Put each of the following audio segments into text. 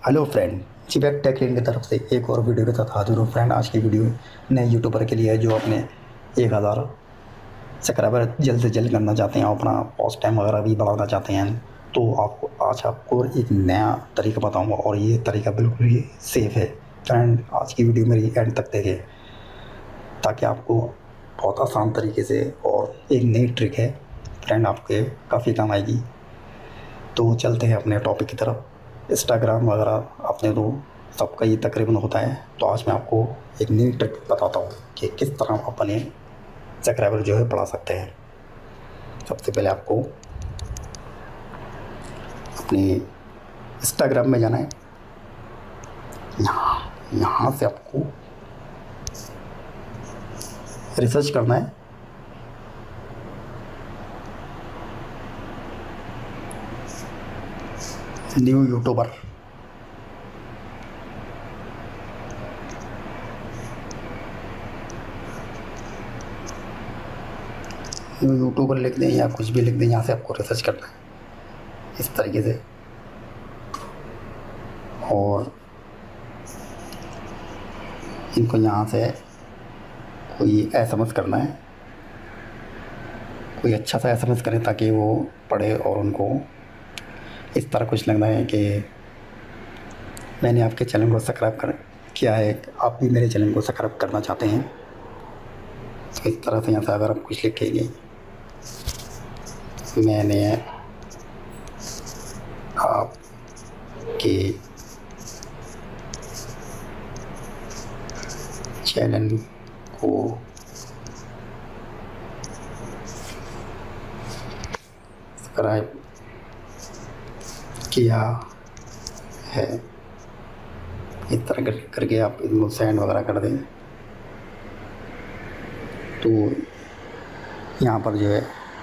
Hello friend, जीबैक take की तरफ से एक और वीडियो के साथ हाजिर हूँ फ्रेंड। आज की वीडियो नए यूट्यूबर के लिए है जो अपने 1000 सब्सक्राइबर जल्द से जल्द करना चाहते हैं और अपना वॉच टाइम वगैरह भी बढ़ाना चाहते हैं। तो आपको एक नया तरीका बताऊंगा और ये तरीका बिल्कुल ही सेफ़ है। फ्रेंड, आज की वीडियो मेरी एंड तक देखें ताकि आपको बहुत आसान तरीके से, और एक नई ट्रिक है फ्रेंड, आपके काफ़ी काम आएगी। तो चलते हैं अपने टॉपिक की तरफ। इंस्टाग्राम वगैरह अपने तो सबका ही तकरीबन होता है। तो आज मैं आपको एक नई ट्रिक बताता हूँ कि किस तरह आप अपने सब्सक्राइबर जो है बढ़ा सकते हैं। सबसे पहले आपको अपने इंस्टाग्राम में जाना है। यहाँ से आपको रिसर्च करना है न्यू यूट्यूबर। न्यू यूट्यूबर लिख दें या कुछ भी लिख दें, यहाँ से आपको रिसर्च करना है इस तरीके से। और इनको यहाँ से कोई एसएमएस करना है, कोई अच्छा सा एसएमएस करें ताकि वो पढ़े और उनको इस तरह कुछ लगना है कि मैंने आपके चैनल को सब्सक्राइब किया है, आप भी मेरे चैनल को सब्सक्राइब करना चाहते हैं। तो इस तरह से यहाँ से अगर आप कुछ लिखेंगे, मैंने आपके चैनल को सब्सक्राइब किया है, इस तरह करके आप इनको सेंड वगैरह कर दें। तो यहाँ पर जो है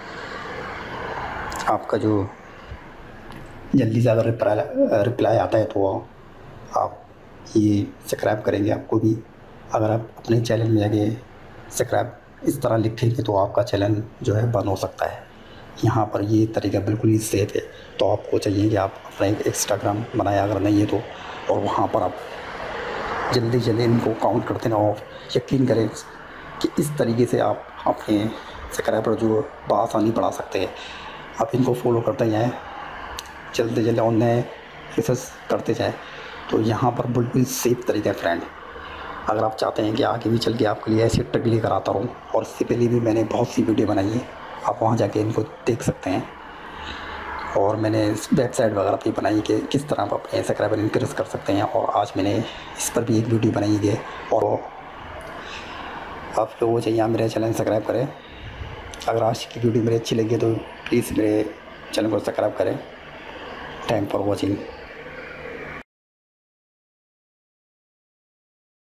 आपका जो जल्दी से अगर रिप्लाई आता है तो आप ये सब्सक्राइब करेंगे। आपको भी अगर आप अपने चैनल में जाके सब्सक्राइब इस तरह लिखेंगे तो आपका चैनल जो है बंद हो सकता है। यहाँ पर ये तरीका बिल्कुल ही सेफ है। तो आपको चाहिए कि आप अपना एक इंस्टाग्राम बनाया अगर नहीं है तो, और वहाँ पर आप जल्दी जल्दी इनको काउंट करते हैं और यकीन करें कि इस तरीके से आप अपने सब्सक्राइबर जो बआसानी बढ़ा सकते हैं। आप इनको फॉलो करते जाएँ जल्दी जल्दी और नए रिसर्च करते जाएँ। तो यहाँ पर बिल्कुल सेफ तरीका है फ्रेंड। अगर आप चाहते हैं कि आगे भी चल के आपके लिए ऐसी ट्रिक लेकर आता रहूँ, और इससे पहले भी मैंने बहुत सी वीडियो बनाई है, आप वहाँ जाके इनको देख सकते हैं। और मैंने वेबसाइट वगैरह भी बनाई कि किस तरह आप अपने सब्सक्राइबर इंक्रीज़ कर सकते हैं, और आज मैंने इस पर भी एक वीडियो बनाई है। और आप लोगों को चाहिए मेरे चैनल सब्सक्राइब करें। अगर आज की वीडियो मेरी अच्छी लगी तो प्लीज़ मेरे चैनल को सब्सक्राइब करें। Thank for watching.